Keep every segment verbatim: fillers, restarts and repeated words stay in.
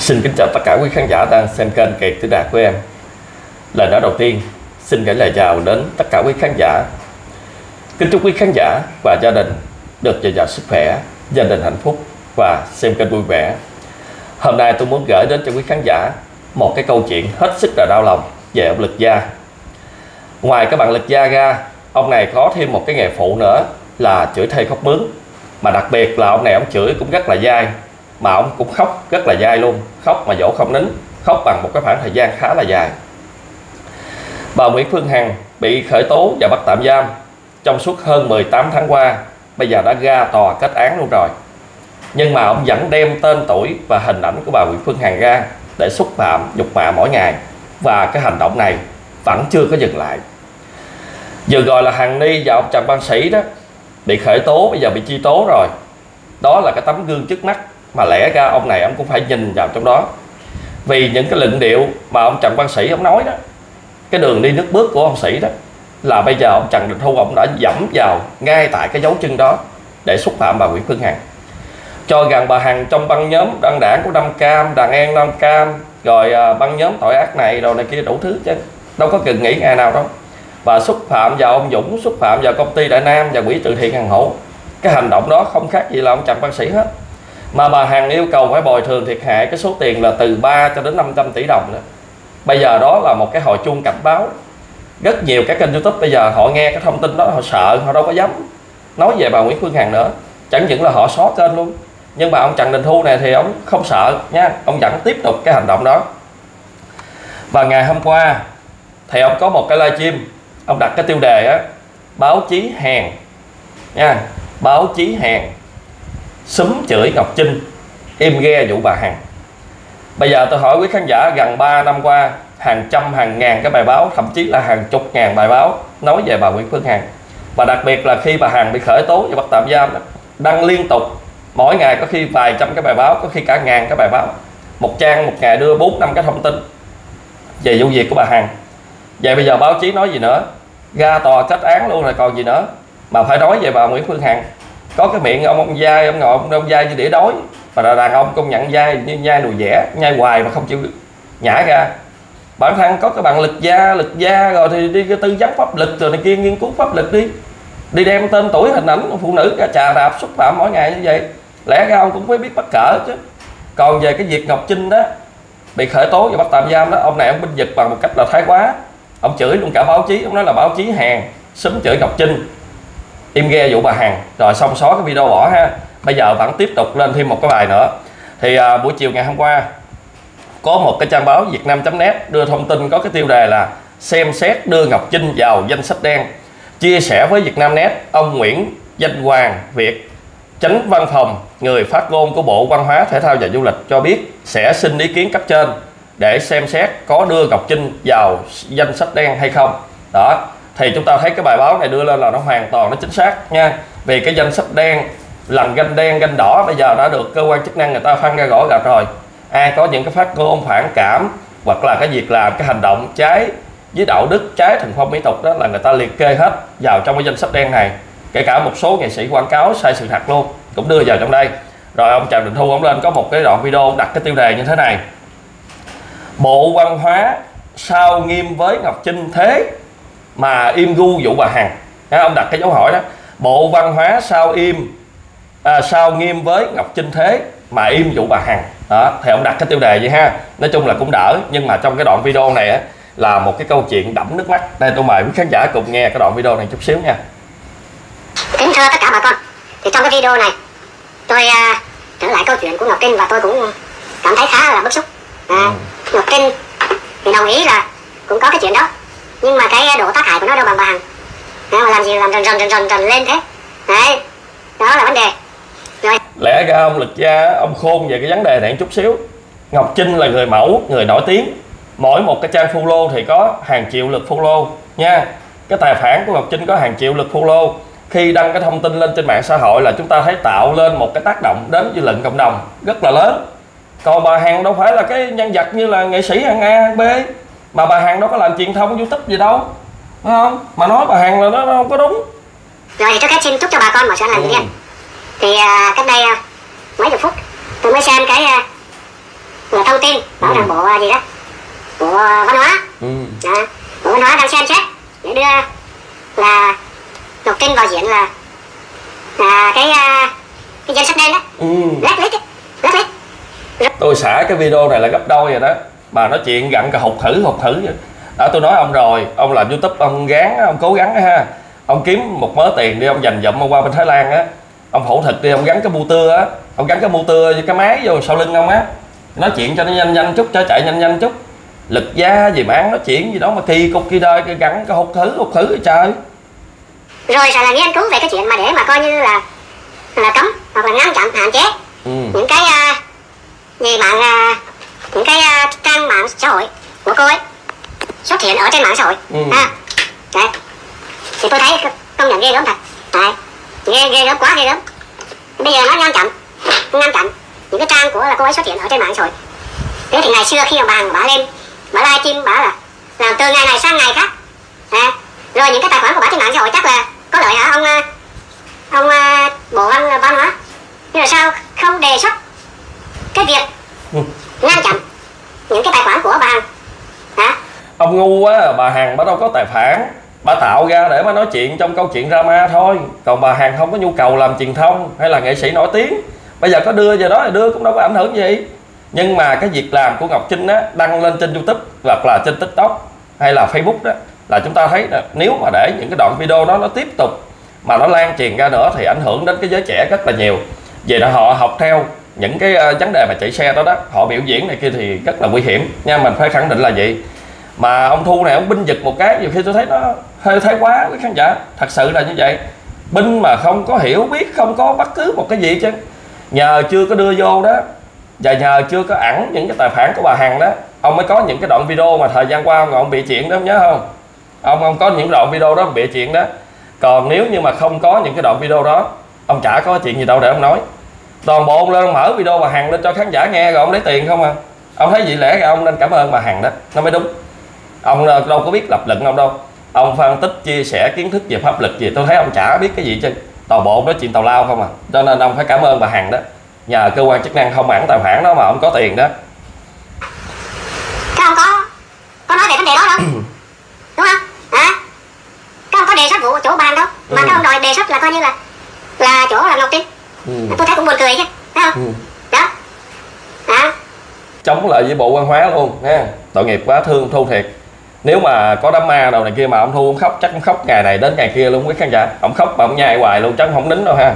Xin kính chào tất cả quý khán giả đang xem kênh Kiệt Tử Đạt của em. Lời nói đầu tiên, xin gửi lời chào đến tất cả quý khán giả. Kính chúc quý khán giả và gia đình được dồi dào sức khỏe, gia đình hạnh phúc và xem kênh vui vẻ. Hôm nay tôi muốn gửi đến cho quý khán giả một cái câu chuyện hết sức là đau lòng về ông Lực Gia. Ngoài các bạn Lực Gia ra, ông này có thêm một cái nghề phụ nữa là chửi thê khóc mướn. Mà đặc biệt là ông này ông chửi cũng rất là dai, mà ông cũng khóc rất là dai luôn, khóc mà dỗ không nín, khóc bằng một cái khoảng thời gian khá là dài. Bà Nguyễn Phương Hằng bị khởi tố và bắt tạm giam trong suốt hơn mười tám tháng qua, bây giờ đã ra tòa kết án luôn rồi. Nhưng mà ông vẫn đem tên tuổi và hình ảnh của bà Nguyễn Phương Hằng ra để xúc phạm, nhục mạ mỗi ngày. Và cái hành động này vẫn chưa có dừng lại. Vừa gọi là Hằng Ni và ông Trần Văn Sĩ đó bị khởi tố, bây giờ bị truy tố rồi. Đó là cái tấm gương trước mắt mà lẽ ra ông này ông cũng phải nhìn vào trong đó. Vì những cái luận điệu mà ông Trần Văn Sĩ ông nói đó, cái đường đi nước bước của ông Sĩ đó, là bây giờ ông Trần Đình Thu ông đã dẫm vào ngay tại cái dấu chân đó để xúc phạm bà Nguyễn Phương Hằng, cho rằng bà Hằng trong băng nhóm đăng đảng của Nam Cam, đàn em Nam Cam, rồi à, băng nhóm tội ác này rồi này kia đủ thứ chứ đâu có cần nghĩ ngày nào đâu. Và xúc phạm vào ông Dũng, xúc phạm vào công ty Đại Nam và quỹ từ thiện Hằng Hổ. Cái hành động đó không khác gì là ông Trần Văn Sĩ hết. Mà bà Hằng yêu cầu phải bồi thường thiệt hại cái số tiền là từ ba cho đến năm trăm tỷ đồng nữa. Bây giờ đó là một cái hồi chuông cảnh báo. Rất nhiều các kênh YouTube bây giờ họ nghe cái thông tin đó họ sợ, họ đâu có dám nói về bà Nguyễn Phương Hằng nữa. Chẳng những là họ xóa kênh luôn. Nhưng mà ông Trần Đình Thu này thì ông không sợ nha, ông vẫn tiếp tục cái hành động đó. Và ngày hôm qua thì ông có một cái livestream, ông đặt cái tiêu đề á, báo chí hèn nha, báo chí hèn xúm chửi Ngọc Trinh, im ghe vụ bà Hằng. Bây giờ tôi hỏi quý khán giả, gần ba năm qua hàng trăm hàng ngàn cái bài báo, thậm chí là hàng chục ngàn bài báo nói về bà Nguyễn Phương Hằng. Và đặc biệt là khi bà Hằng bị khởi tố và bắt tạm giam, đăng liên tục, mỗi ngày có khi vài trăm cái bài báo, có khi cả ngàn cái bài báo, một trang một ngày đưa bốn năm cái thông tin về vụ việc của bà Hằng. Vậy bây giờ báo chí nói gì nữa, ra tòa kết án luôn rồi còn gì nữa mà phải nói về bà Nguyễn Phương Hằng. Có cái miệng ông ông dai, ông ngồi ông, ông dai như đĩa đói, và là đàn ông công nhận dai như nhai đùi vẽ, nhai hoài mà không chịu nhả ra. Bản thân có cái bằng Lực Gia, Lực Gia rồi thì đi cái tư vấn pháp lực rồi này kia, nghiên cứu pháp lực đi, đi đem tên tuổi hình ảnh phụ nữ ra trà đạp xúc phạm mỗi ngày như vậy, lẽ ra ông cũng phải biết bắt cỡ chứ. Còn về cái việc Ngọc Trinh đó bị khởi tố và bắt tạm giam đó, ông này ông binh vực bằng một cách là thái quá. Ông chửi luôn cả báo chí, ông nói là báo chí hèn xúm chửi Ngọc Trinh, im ghe vụ bà Hằng, rồi xong xóa cái video bỏ ha. Bây giờ vẫn tiếp tục lên thêm một cái bài nữa. Thì à, buổi chiều ngày hôm qua có một cái trang báo Việt Nam chấm net đưa thông tin có cái tiêu đề là xem xét đưa Ngọc Trinh vào danh sách đen. Chia sẻ với Việt Nam Net, ông Nguyễn Danh Hoàng Việt, Chánh Văn phòng người phát ngôn của Bộ Văn hóa Thể thao và Du lịch cho biết sẽ xin ý kiến cấp trên để xem xét có đưa Ngọc Trinh vào danh sách đen hay không. Đó, thì chúng ta thấy cái bài báo này đưa lên là nó hoàn toàn nó chính xác nha. Vì cái danh sách đen, lần ganh đen ganh đỏ bây giờ đã được cơ quan chức năng người ta phân ra rõ rệt rồi. Ai có những cái phát ngôn phản cảm hoặc là cái việc làm cái hành động trái với đạo đức, trái thuần phong mỹ tục đó là người ta liệt kê hết vào trong cái danh sách đen này. Kể cả một số nghệ sĩ quảng cáo sai sự thật luôn cũng đưa vào trong đây. Rồi ông Trần Đình Thu ông lên có một cái đoạn video đặt cái tiêu đề như thế này: Bộ Văn hóa sao nghiêm với Ngọc Trinh thế mà im gu vụ bà Hằng. Ông đặt cái dấu hỏi đó, Bộ Văn hóa sao im à, sao nghiêm với Ngọc Trinh thế mà im vụ bà Hằng. Đó, thì ông đặt cái tiêu đề vậy ha. Nói chung là cũng đỡ, nhưng mà trong cái đoạn video này á, là một cái câu chuyện đẫm nước mắt. Đây tôi mời quý khán giả cùng nghe cái đoạn video này chút xíu nha. Kính thưa tất cả bà con, thì trong cái video này tôi uh, trở lại câu chuyện của Ngọc Trinh và tôi cũng cảm thấy khá là bức xúc. À, ừ. Ngọc Trinh thì đồng ý là cũng có cái chuyện đó, nhưng mà cái độ tác hại của nó đâu bằng bà Hằng. À, mà làm gì làm rần rần rần rần rần lên thế. Đấy, đó là vấn đề. Rồi. Lẽ ra ông Lực Gia ông khôn về cái vấn đề này chút xíu. Ngọc Trinh là người mẫu, người nổi tiếng, mỗi một cái trang follow thì có hàng triệu lượt follow nha. Cái tài khoản của Ngọc Trinh có hàng triệu lượt follow. Khi đăng cái thông tin lên trên mạng xã hội là chúng ta thấy tạo lên một cái tác động đến dư luận cộng đồng rất là lớn. Còn bà Hằng đâu phải là cái nhân vật như là nghệ sĩ hàng A hàng B, mà bà Hằng đâu có làm truyền thông YouTube gì đâu, đúng không? Mà nói bà Hằng là nó, nó không có đúng. Rồi thì trước hết xin chúc cho bà con mọi sự an lành bình yên. Thì uh, cách đây uh, mấy chục phút tôi mới xem cái uh, là thông tin bảo ừ. rằng bộ gì đó, bộ văn hóa, ừ. đó, bộ văn hóa đang xem xét để đưa là Ngọc Trinh vào diện là à, cái cái danh sách đen đó, ừ. blacklist, blacklist. Tôi xả cái video này là gấp đôi rồi đó, bà nói chuyện gặn cả hụt thử hụt thử vậy. Đã tôi nói ông rồi, ông làm YouTube ông gán, ông cố gắng ha, ông kiếm một mớ tiền đi, ông dành dụm ông qua bên Thái Lan á, ông phẫu thuật đi, ông gắn cái bu tưa á, ông gắn cái bu tưa với cái máy vô sau lưng ông á, nói chuyện cho nó nhanh nhanh chút, cho chạy nhanh nhanh chút, lực da gì mà ăn nói chuyện gì đó mà kỳ cục kỳ đời, cái gắn cái hụt thử hụt thử trời. Rồi sẽ là nghiên cứu về cái chuyện mà để mà coi như là là cấm hoặc là ngăn chặn hạn chế ừ. những cái uh, gì mạng uh, những cái uh, trang mạng xã hội của cô ấy xuất hiện ở trên mạng xã hội. ừ. À, đấy. Thì tôi thấy công nhận ghê gớm thật, đấy. ghê ghê gớm quá ghê gớm. Bây giờ nó ngăn chặn ngăn chặn những cái trang của là cô ấy xuất hiện ở trên mạng xã hội. Thế thì ngày xưa khi mà bà Hằng bà lên bà livestream bà là làm từ ngày này sang ngày khác, à, rồi những cái tài khoản của bà trên mạng xã hội chắc là có lợi hả ông ông bộ văn văn hóa, nhưng mà sao không đề xuất cái việc ừ. ngăn chặn những cái tài khoản của bà Hằng hả? Ông ngu quá, bà Hằng bà đâu có tài khoản, bà tạo ra để mà nói chuyện trong câu chuyện drama thôi, còn bà Hằng không có nhu cầu làm truyền thông hay là nghệ sĩ nổi tiếng. Bây giờ có đưa giờ đó là đưa cũng đâu có ảnh hưởng gì. Nhưng mà cái việc làm của Ngọc Trinh á, đăng lên trên YouTube hoặc là trên TikTok hay là Facebook đó, là chúng ta thấy là nếu mà để những cái đoạn video đó nó tiếp tục mà nó lan truyền ra nữa thì ảnh hưởng đến cái giới trẻ rất là nhiều. Về là họ học theo những cái uh, vấn đề mà chạy xe đó đó, họ biểu diễn này kia thì rất là nguy hiểm nha, mình phải khẳng định là vậy. Mà ông Thu này ông binh giật một cái, nhiều khi tôi thấy nó hơi thái quá với khán giả, thật sự là như vậy. Binh mà không có hiểu biết, không có bất cứ một cái gì chứ, nhờ chưa có đưa vô đó và nhờ chưa có ẩn những cái tài khoản của bà Hằng đó, ông mới có những cái đoạn video mà thời gian qua ông, ông bị chuyện đó, ông nhớ không? Ông ông có những đoạn video đó bị chuyện đó. Còn nếu như mà không có những cái đoạn video đó, ông chả có chuyện gì đâu để ông nói. Toàn bộ ông lên mở video bà Hằng lên cho khán giả nghe rồi ông lấy tiền không à. Ông thấy gì lẽ ra ông nên cảm ơn bà Hằng đó, nó mới đúng. Ông đâu có biết lập luận ông đâu, ông phân tích chia sẻ kiến thức về pháp luật gì, tôi thấy ông chả biết cái gì chứ, toàn bộ nói chuyện tào lao không à. Cho nên ông phải cảm ơn bà Hằng đó, nhờ cơ quan chức năng không ẩn tài khoản đó mà ông có tiền đó. Các ông có có nói về vấn đề đó đâu đúng không hả? Các ông có đề xuất vụ chỗ bàn đâu mà ừ. các ông đòi đề xuất là coi như là là chỗ là Ngọc Trinh. ừ. Tôi thấy cũng buồn cười chứ, thấy không? ừ. Đó hả? Chống lại với bộ văn hóa luôn nha, tội nghiệp quá, thương Thu thiệt. Nếu mà có đám ma đầu này kia mà ông Thu ông khóc chắc ông khóc ngày này đến ngày kia luôn quý khán giả. Ông khóc mà ông nhai hoài luôn chắc không nín đâu ha.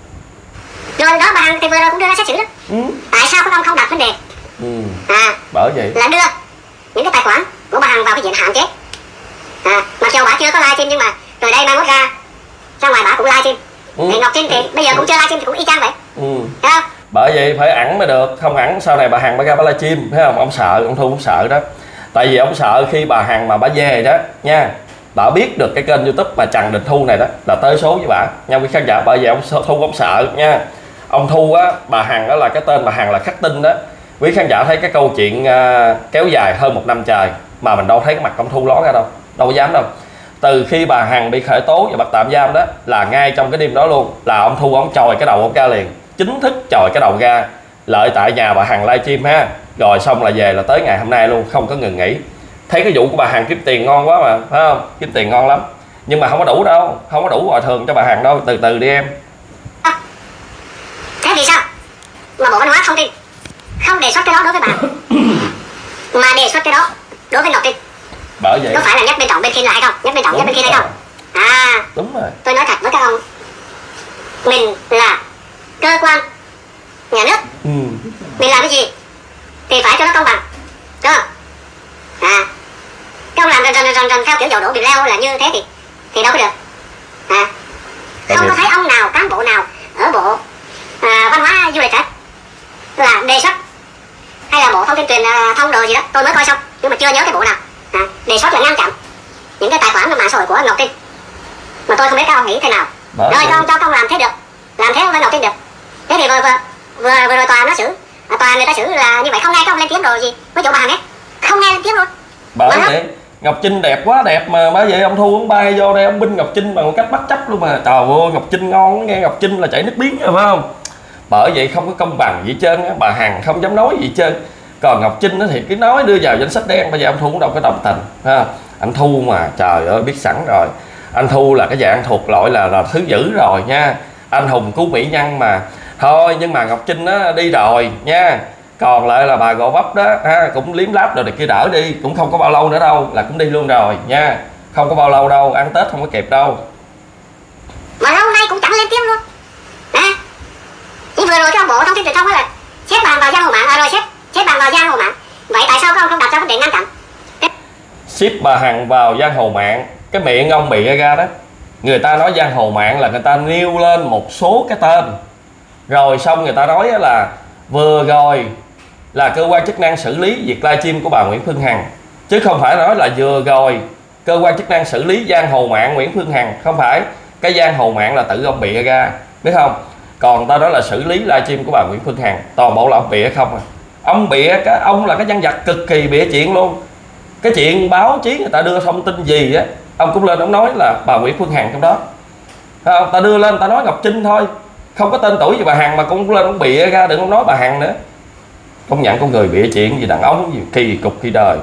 Rồi đó bà Hằng thì vừa rồi cũng đưa ra xét xử đó. ừ. Tại sao các ông không đặt vấn đề ừ. à, bởi vậy là đưa những cái tài khoản của bà Hằng vào cái diện hạn chế, à, mặc dù bà chưa có livestream nhưng mà rồi đây mai mốt ra ra ngoài bà cũng livestream. ừ. Thì Ngọc Trinh thì bây giờ cũng chưa livestream thì cũng y chang vậy. ừ. Thấy không? Bởi vậy phải ẩn mới được, không ẩn sau này bà Hằng bà ra bà livestream, thấy không? Ông sợ, ông Thu cũng sợ đó. Tại vì ông sợ khi bà Hằng mà bà về đó nha, bà biết được cái kênh YouTube mà Trần Đình Thu này đó là tới số với bà nha quý khán giả. Bởi vậy ông Thu ông sợ nha. Ông Thu á, bà Hằng đó là cái tên bà Hằng là khắc tinh đó. Quý khán giả thấy cái câu chuyện uh, kéo dài hơn một năm trời mà mình đâu thấy cái mặt ông Thu ló ra đâu, đâu có dám đâu. Từ khi bà Hằng bị khởi tố và bắt tạm giam đó là ngay trong cái đêm đó luôn là ông Thu ông chòi cái đầu ông ra liền, chính thức chòi cái đầu ra lợi tại nhà bà Hằng livestream ha, rồi xong là về là tới ngày hôm nay luôn, không có ngừng nghỉ. Thấy cái vụ của bà Hằng kiếm tiền ngon quá mà, phải không? Kiếm tiền ngon lắm nhưng mà không có đủ đâu, không có đủ bồi thường cho bà Hằng đâu, từ từ đi em. À, thế vì sao mà Bộ Văn hóa Thông tin không đề xuất cái đó đối với bà mà đề xuất cái đó đối với Ngọc Trinh? Bởi vậy có phải là nhất bên trọng bên kia là hay không? Nhất bên trọng nhất bên kia hay không? À đúng rồi. Tôi nói thật với các ông, mình là cơ quan nhà nước, ừ. mình làm cái gì thì phải cho nó công bằng, đúng không? À, các ông làm rần rần rần rần theo kiểu dầu đổ bị leo là như thế thì thì đâu có được. À, không có thấy ông nào, cán bộ nào ở bộ à, văn hóa du lịch hết là đề xuất, hay là bộ thông tin truyền à, thông đồ gì đó, tôi mới coi xong nhưng mà chưa nhớ cái bộ nào à, đề xuất là ngăn chặn những cái tài khoản mạng xã hội của Ngọc Trinh. Mà tôi không biết các ông nghĩ thế nào. Bởi rồi cho ông cho ông làm thế được, làm thế với Ngọc Trinh được. Thế thì vừa vừa vừa, vừa rồi tòa nó xử, à, tòa người ta xử là như vậy, không nghe các ông lên tiếng rồi gì với chỗ bà Hằng ấy, không nghe lên tiếng luôn. Bởi vậy Ngọc Trinh đẹp quá đẹp mà, bởi vậy ông Thu ông bay vô đây ông binh Ngọc Trinh bằng một cách bất chấp luôn mà. Trời ơi Ngọc Trinh ngon, nghe Ngọc Trinh là chảy nước miếng rồi phải không? Bởi vậy không có công bằng gì hết trơn á, bà Hằng không dám nói gì hết trơn. Còn Ngọc Trinh thì cứ nói đưa vào danh sách đen, bây giờ ông Thu cũng đâu có đồng tình ha. Anh Thu mà trời ơi biết sẵn rồi, anh Thu là cái dạng thuộc loại là là thứ dữ rồi nha, anh hùng cứu mỹ nhân mà. Thôi nhưng mà Ngọc Trinh nó đi rồi nha, còn lại là bà Gò Vấp đó ha, cũng liếm láp rồi này kia đỡ đi, cũng không có bao lâu nữa đâu là cũng đi luôn rồi nha, không có bao lâu đâu, ăn Tết không có kịp đâu. Mà lâu nay cũng chẳng lên tiếng luôn. Nè, nhưng vừa rồi cái ông bộ thông tin truyền thông là xếp bàn vào giang hồ mạng, à rồi xếp xếp bàn vào giang hồ mạng. Vậy tại sao các ông không đặt ra vấn đề ngăn chặn? Ship bà Hằng vào giang hồ mạng, cái miệng ông bị ra đó. Người ta nói giang hồ mạng là người ta nêu lên một số cái tên, rồi xong người ta nói là vừa rồi là cơ quan chức năng xử lý việc livestream của bà Nguyễn Phương Hằng, chứ không phải nói là vừa rồi cơ quan chức năng xử lý giang hồ mạng Nguyễn Phương Hằng. Không phải, cái giang hồ mạng là tự ông bịa ra, biết không? Còn ta nói là xử lý livestream của bà Nguyễn Phương Hằng, toàn bộ là ông bịa không à. Ông bịa, cái ông là cái nhân vật cực kỳ bịa chuyện luôn. Cái chuyện báo chí người ta đưa thông tin gì á, ông cũng lên ông nói là bà Nguyễn Phương Hằng trong đó, không? Ta đưa lên ta nói Ngọc Trinh thôi, không có tên tuổi gì bà Hằng mà cũng lên ông bịa ra, đừng có nói bà Hằng nữa. Công nhận con người bịa chuyện gì đàn ông gì kỳ cục kỳ đời.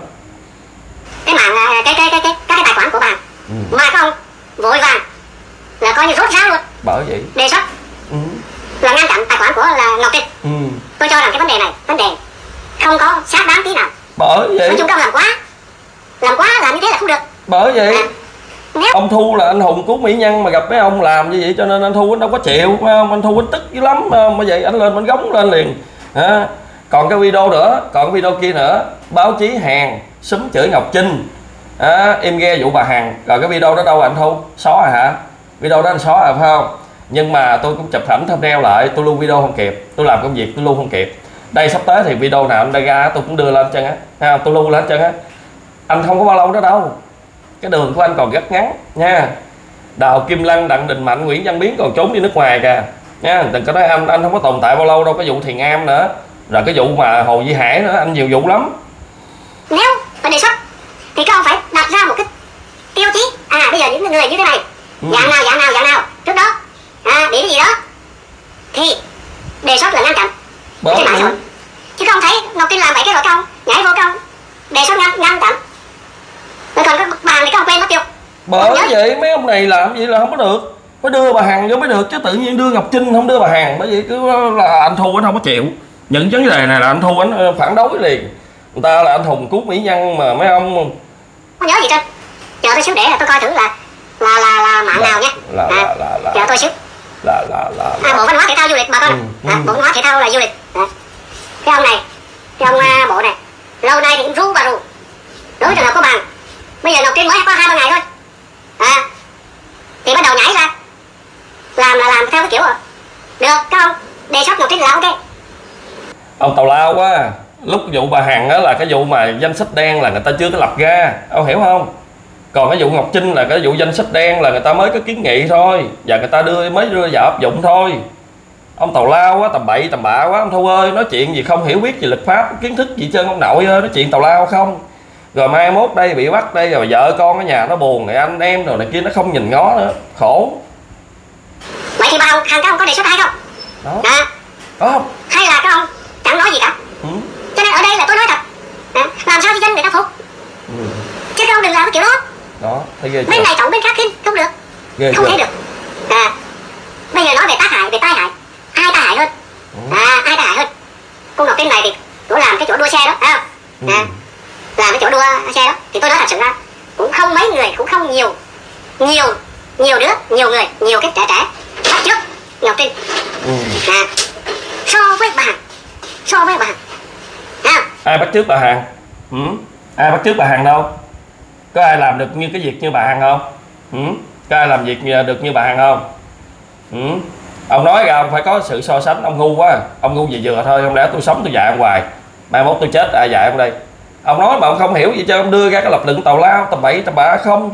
Cái mạng cái cái cái cái các cái tài khoản của bà ừ. mà các ông vội vàng là coi như rốt ráo luôn. Bởi vậy đề xuất ừ. là ngăn chặn tài khoản của là Ngọc Trinh. ừ. Tôi cho rằng cái vấn đề này vấn đề không có xác đáng tí nào. Bởi vậy nói chung các ông làm quá làm quá làm như thế là không được. Bởi vậy à. Nếu... ông Thu là anh hùng cứu mỹ nhân mà gặp mấy ông làm như vậy cho nên anh Thu anh đâu có chịu, phải không? Anh Thu anh tức dữ lắm, mà vậy anh lên anh gống lên liền à. Còn cái video nữa, còn cái video kia nữa, báo chí Hàn súng chửi Ngọc Trinh à, em nghe vụ bà Hằng, rồi cái video đó đâu anh Thu? Xóa rồi hả? Video đó anh xóa rồi phải không? Nhưng mà tôi cũng chụp ảnh thumbnail lại, tôi lưu video không kịp, tôi làm công việc tôi lưu không kịp. Đây sắp tới thì video nào anh đây ra tôi cũng đưa lên chân á, à, tôi lưu lên chân á. Anh không có bao lâu đó đâu, cái đường của anh còn rất ngắn nha. Đào Kim Lân, Đặng Đình Mạnh, Nguyễn Văn Biến còn trốn đi nước ngoài kìa nha. Đừng có nói anh anh không có tồn tại bao lâu đâu. Cái vụ Thiền Am nữa, rồi cái vụ mà Hồ Duy Hải nữa, anh nhiều vụ lắm. Nếu mà đề xuất thì các ông phải đặt ra một cái tiêu chí, à bây giờ những người như thế này ừ. dạng nào dạng nào dạng nào trước đó à điểm gì đó thì đề xuất là ngăn chặn trên mạng xã hội. Chứ không thấy Ngọc Trinh làm vậy cái rồi các ông nhảy vô các ông đề xuất ngăn ngăn chặn, rồi còn cái bàn thì các ông quên mất tiêu. Bởi vậy mấy ông này làm gì là không có được, phải đưa bà Hằng vô mới được, chứ tự nhiên đưa Ngọc Trinh không đưa bà Hằng. Bởi vậy cứ là anh Thu anh không có chịu. Những vấn đề này là anh Thu anh phản đối liền. Người ta là anh hùng cứu mỹ nhân mà mấy ông không nhớ gì trên. Chờ tôi xíu để tôi coi thử là là là, là mạng là, nào nha. Là, à, là, là, là, chờ tôi xíu. Là là là, là. À, Bộ Văn hóa Thể thao Du lịch bà con. Ừ, à, ừ. Bộ Văn hóa Thể thao là du lịch. À. Cái ông này, cái ông uh, bộ này, lâu nay thì cũng ru bà ru. Đối với trường hợp của bạn, bây giờ Ngọc Trinh mới có hai ba ngày thôi. À, thì bắt đầu nhảy ra, làm là làm theo cái kiểu rồi. Được, các ông đề xuất Ngọc Trinh là ok. Ông tào lao quá. Lúc vụ bà Hằng đó là cái vụ mà danh sách đen là người ta chưa có lập ra, ông hiểu không? Còn cái vụ Ngọc Trinh là cái vụ danh sách đen là người ta mới có kiến nghị thôi, và người ta đưa mới đưa vào áp dụng thôi. Ông tào lao quá, tầm bậy tầm bạ quá ông Thu ơi, nói chuyện gì không hiểu biết về luật pháp kiến thức gì trơn ông nội ơi, nói chuyện tào lao không. Rồi mai mốt đây bị bắt đây, rồi vợ con ở nhà nó buồn, rồi anh em rồi này kia nó không nhìn ngó nữa, khổ. Vậy thì bà Hằng các ông có đề xuất hay không? Đó. À. Có không? Hay là các ông chẳng nói gì cả? Ừ. Cho nên ở đây là tôi nói thật, à, làm sao cho dân người ta phục. Ừ. Chứ không đừng làm cái kiểu đó. Đó, thấy ghê chưa? Bên này trọng bên khác khinh, không được. Ghê không chưa? thể được. À, bây giờ nói về tác hại, về tai hại, ai tai hại hơn? Ừ. À, ai tai hại hơn? Cô Ngọc Trinh này thì cô làm cái chỗ đua xe đó, phải không? Ừ. À, làm cái chỗ đua xe đó, thì tôi nói thật sự ra cũng không mấy người, cũng không nhiều, nhiều, nhiều đứa, nhiều người, nhiều cái trẻ trẻ bắt chước Ngọc Trinh. Ừ. À, so với bà Hằng, so với bà Hằng. À. Ai bắt chước bà Hằng? Ừ? Ai bắt chước bà Hằng đâu? Có ai làm được như cái việc như bà Hằng không? Ừ? Có ai làm việc được như bà Hằng không? Ừ? Ông nói ra ông phải có sự so sánh, ông ngu quá, ông ngu gì vừa thôi, không lẽ tôi sống tôi dạy ông hoài, mai mốt tôi chết ai dạy ông đây? Ông nói mà ông không hiểu gì cho ông đưa ra cái lập luận tào lao tầm bậy tầm bạ không?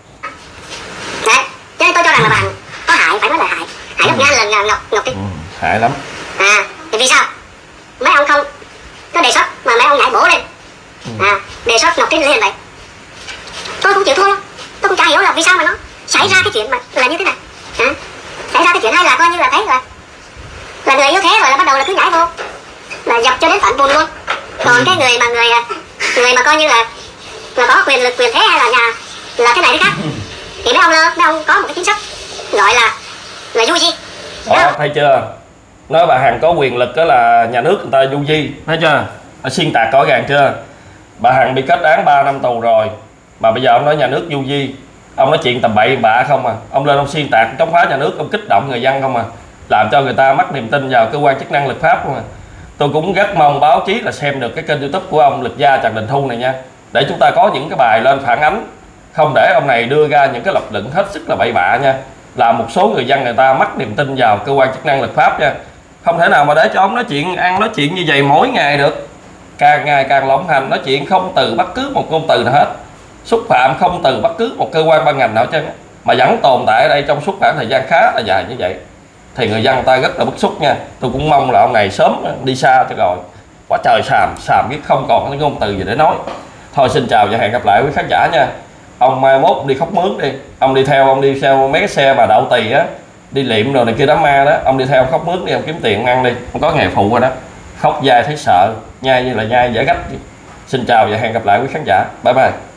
Đấy, cho nên tôi cho rằng là bà Hằng có hại, phải nói là hại, hại gấp ngàn lần là Ngọc Ngọc Trinh. Ừ, hại lắm. À, thì vì sao? Mấy ông không có đề xuất mà mấy ông nhảy bổ lên. Ừ. À, đề xuất Ngọc Trinh lên vậy. Tôi cũng chịu thua, tôi cũng chả hiểu là vì sao mà nó xảy ra cái chuyện mà là như thế này. À, xảy ra cái chuyện hay là coi như là thấy là là người yếu thế rồi là bắt đầu là cứ nhảy vô là dập cho đến tận bùn luôn. Còn còn cái người mà người người mà coi như là là có quyền lực quyền thế hay là nhà là cái này cái khác thì mấy ông lơ mấy ông có một cái chính sách gọi là là du di. Đó, thấy chưa, nói bà Hằng có quyền lực đó là nhà nước người ta du di, thấy chưa, nó xuyên tạc rõ ràng chưa. Bà Hằng bị kết án ba năm tù rồi mà bây giờ ông nói nhà nước du di, ông nói chuyện tầm bậy bạ không à, ông lên ông xuyên tạc chống phá nhà nước, ông kích động người dân không à, làm cho người ta mất niềm tin vào cơ quan chức năng lập pháp không à. Tôi cũng rất mong báo chí là xem được cái kênh YouTube của ông Lực Gia Trần Đình Thu này nha, để chúng ta có những cái bài lên phản ánh, không để ông này đưa ra những cái lập luận hết sức là bậy bạ nha, làm một số người dân người ta mất niềm tin vào cơ quan chức năng lập pháp nha. Không thể nào mà để cho ông nói chuyện ăn nói chuyện như vậy mỗi ngày được, càng ngày càng lộng hành, nói chuyện không từ bất cứ một ngôn từ nào hết, xúc phạm không từ bất cứ một cơ quan ban ngành nào chứ, mà vẫn tồn tại ở đây trong suốt khoảng thời gian khá là dài như vậy thì người dân người ta rất là bức xúc nha. Tôi cũng mong là ông này sớm đi xa cho rồi, quá trời xàm xàm biết không còn cái ngôn từ gì để nói. Thôi xin chào và hẹn gặp lại quý khán giả nha. Ông mai mốt đi khóc mướn đi, ông đi theo ông đi theo mấy cái xe mà đậu tỳ á, đi liệm rồi này kia đám ma đó, ông đi theo ông khóc mướn đi, ông kiếm tiền ông ăn đi, ông có nghề phụ rồi đó. Khóc dai thấy sợ, nhai như là nhai dễ gách. Xin chào và hẹn gặp lại quý khán giả, bye bye.